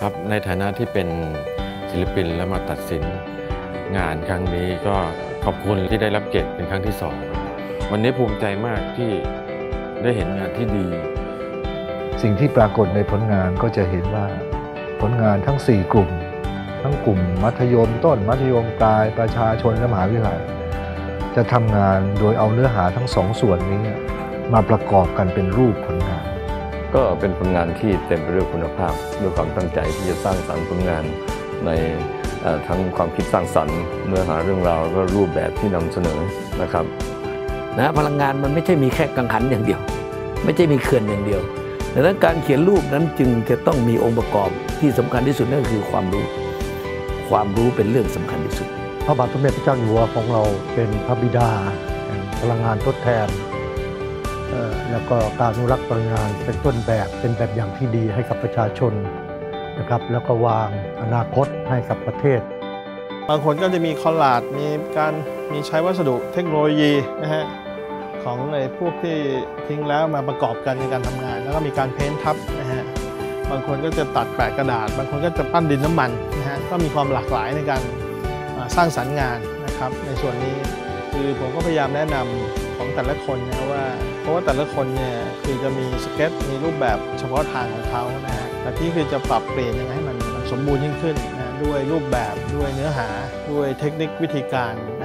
ครับในฐานะที่เป็นศิลปินแล้วมาตัดสินงานครั้งนี้ก็ขอบคุณที่ได้รับเกียรติเป็นครั้งที่2วันนี้ภูมิใจมากที่ได้เห็นงานที่ดีสิ่งที่ปรากฏในผลงานก็จะเห็นว่าผลงานทั้ง4กลุ่มทั้งกลุ่มมัธยมต้นมัธยมปลายประชาชนและมหาวิทยาลัยจะทำงานโดยเอาเนื้อหาทั้ง2ส่วนนี้มาประกอบกันเป็นรูปผลงานก็เป็นผลงานที่เต็มไปด้วยคุณภาพด้วยความตั้งใจที่จะสร้างสรรค์ผลงานในทั้งความคิดสร้างสรรค์เนื้อหาเรื่องราวแล้วก็รูปแบบที่นำเสนอนะครับพลังงานมันไม่ใช่มีแค่กังหันอย่างเดียวไม่ใช่มีเขื่อนอย่างเดียวดังนั้นการเขียนรูปนั้นจึงจะต้องมีองค์ประกอบที่สำคัญที่สุดนั่นก็คือความรู้เป็นเรื่องสำคัญที่สุดพระบาทสมเด็จพระเจ้าอยู่หัวของเราเป็นพระบิดาแห่งพลังงานทดแทนแล้วก็การอนุรักษ์พลังงานเป็นต้นแบบเป็นแบบอย่างที่ดีให้กับประชาชนนะครับแล้วก็วางอนาคตให้กับประเทศบางคนก็จะมีคอลลาจมีใช้วัสดุเทคโนโลยีนะฮะของในพวกที่ทิ้งแล้วมาประกอบกันในการทำงานแล้วก็มีการเพ้นท์ทับนะฮะบางคนก็จะตัดแปะกระดาษบางคนก็จะปั้นดินน้ำมันนะฮะก็มีความหลากหลายในการสร้างสรรค์งานนะครับในส่วนนี้คือผมก็พยายามแนะนำของแต่ละคนนะว่าเพราะว่าแต่ละคนเนี่ยคือจะมีสเก็ตมีรูปแบบเฉพาะทางของเขานะฮะแต่ที่คือจะปรับเปลี่ยนยังไงให้มันสมบูรณ์ยิ่งขึ้นนะด้วยรูปแบบด้วยเนื้อหาด้วยเทคนิควิธีการ